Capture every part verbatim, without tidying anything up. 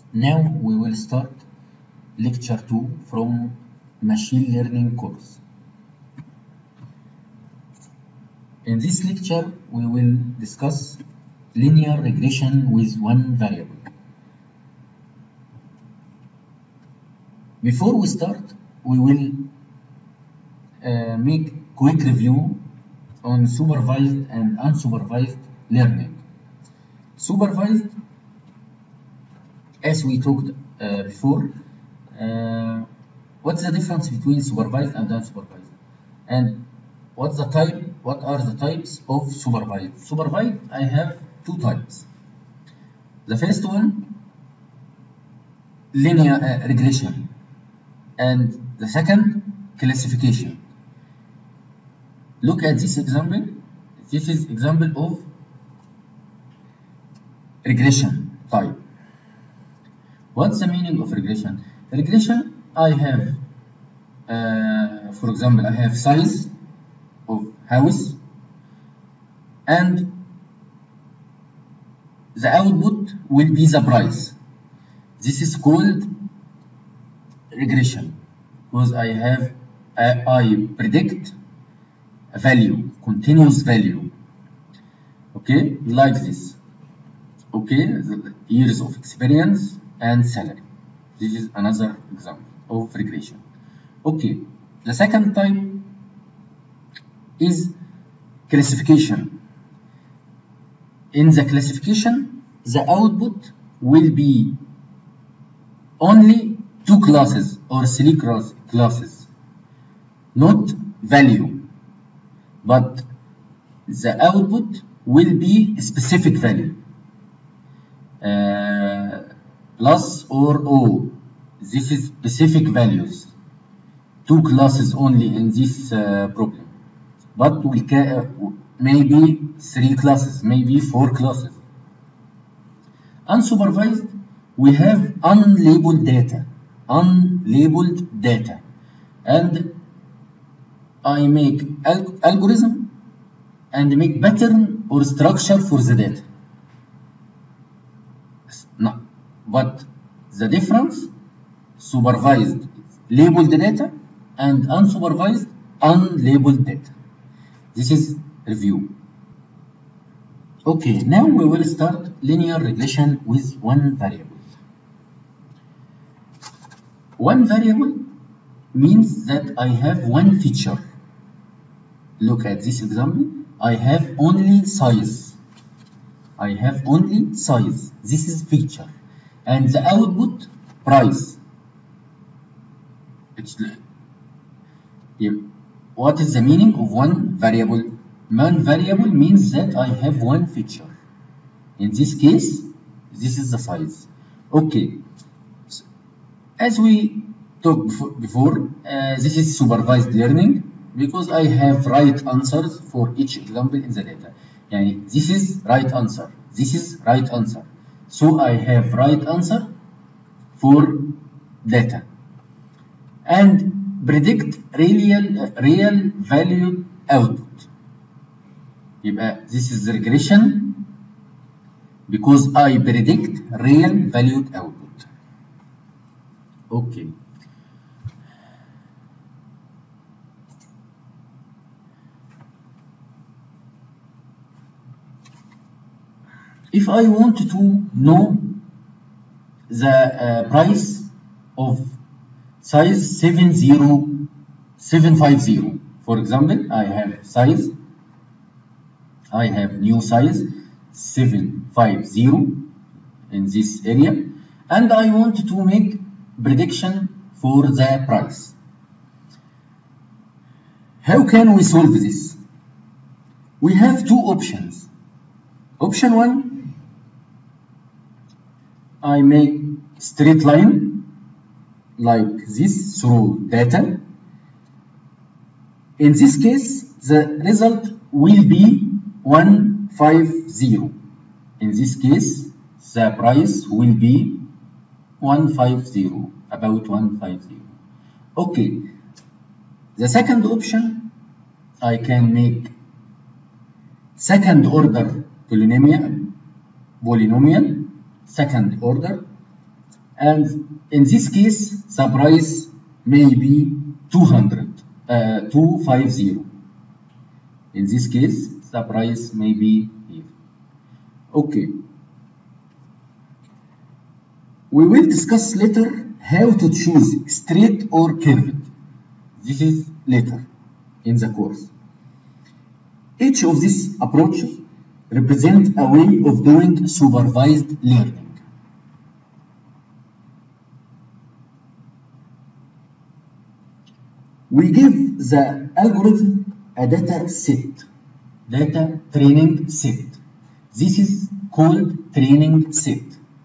Now we will start lecture two from machine learning course. In this lecture, we will discuss linear regression with one variable. Before we start, we will uh, make quick review on supervised and unsupervised learning. Supervised, as we talked uh, before, uh, what's the difference between supervised and unsupervised? And what's the type, what are the types of supervised? Supervised, I have two types. The first one, linear uh, regression, and the second, classification. Look at this example. This is example of regression type. What's the meaning of regression? Regression, I have, uh, for example, I have size of house, and the output will be the price. This is called regression because I have, I, I predict a value, continuous value, okay, like this, okay, the years of experience and salary. This is another example of regression. Okay, the second type is classification. In the classification, the output will be only two classes or three class, classes, not value, but the output will be a specific value, uh, plus or O. This is specific values, two classes only in this uh, problem, but we can uh, maybe three classes, maybe four classes. Unsupervised, we have unlabeled data, unlabeled data, and I make al algorithm and make pattern or structure for the data. No, but the difference, supervised labeled data and unsupervised unlabeled data. This is review. Okay, now we will start linear regression with one variable. One variable means that I have one feature. Look at this example. I have only size. I have only size. This is feature. And the output, price. It's, what is the meaning of one variable? One variable means that I have one feature. In this case, this is the size. Okay. So, as we talked before, uh, this is supervised learning because I have right answers for each example in the data. Yani, this is right answer. This is right answer. So I have right answer for data and predict real uh, real value output. This is regression because I predict real valued output. Okay. If I want to know the uh, price of size seven zero seven five zero, for example, I have size, I have new size seven five zero in this area, and I want to make prediction for the price. How can we solve this? We have two options. Option one, I make straight line like this through data. In this case, the result will be one five zero. In this case, the price will be one five zero, about one five zero. Okay. The second option, I can make second order polynomial, polynomial, second order and in this case the price may be two hundred, uh, two fifty. In this case the price may be here. Okay, we will discuss later how to choose straight or curved. This is later in the course. Each of these approaches represent a way of doing supervised learning. We give the algorithm a data set, data training set. This is called training set.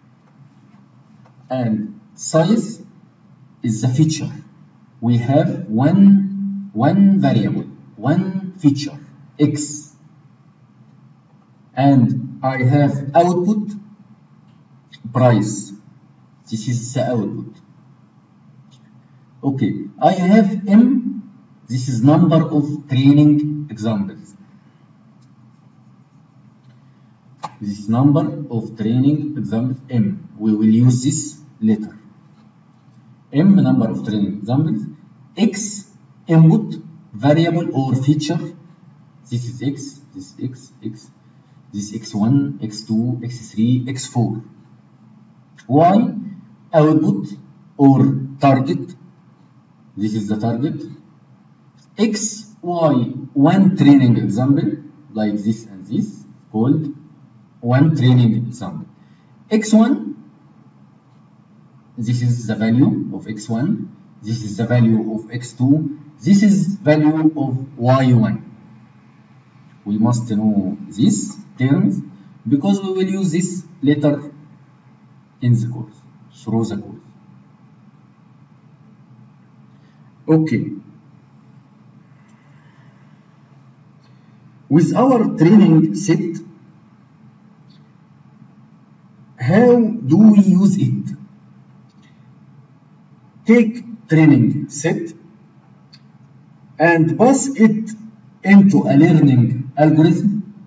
And size is the feature. We have one, one variable, one feature, x. And I have output, price. This is the output. Okay, I have m. This is number of training examples. This number of training examples m. We will use this later. M number of training examples. X input variable or feature. This is x. This is x. X. This is x one, x two, x three, x four. Y output or target. This is the target. X, Y, one training example like this and this called one training example. x one, this is the value of x one. This is the value of x two. This is value of y one. We must know these terms because we will use this later in the course, through the course. Okay. With our training set, how do we use it? Take training set and pass it into a learning algorithm.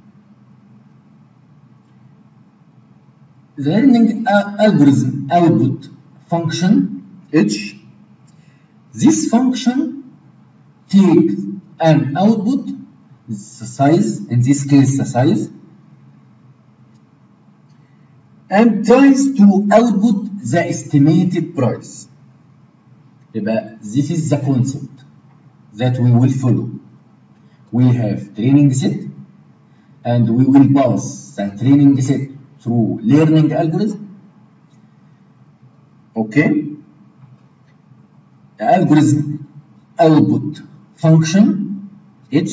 The learning algorithm output function h. This function takes an output, the size, in this case the size, and tries to output the estimated price. This is the concept that we will follow. We have training set and we will pass the training set through learning algorithm. Okay. The algorithm output function h.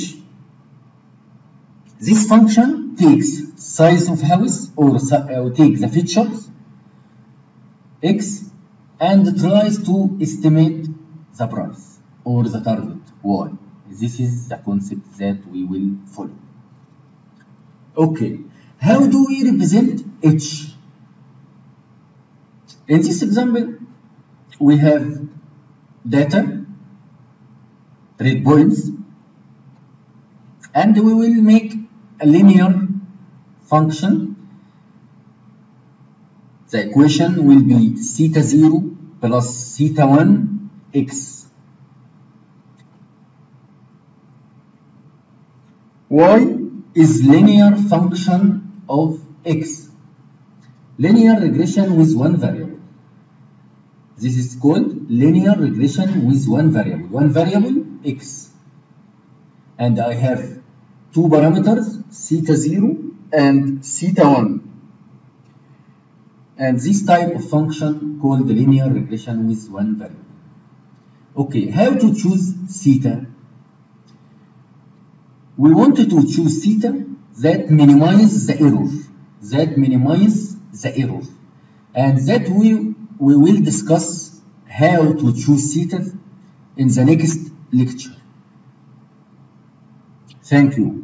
This function takes size of house or uh, take the features x and tries to estimate the price or the target y. This is the concept that we will follow. Okay, how do we represent h? In this example, we have data, breakpoints, and we will make a linear function. The equation will be theta zero plus theta one x. Y is linear function of x. Linear regression with one variable. This is called linear regression with one variable. One variable x. And I have two parameters, theta zero and theta one. And this type of function called linear regression with one variable. Okay, how to choose theta? We wanted to choose theta that minimize the error. That minimize the error. And that we, we will discuss how to choose theta in the next lecture. Thank you.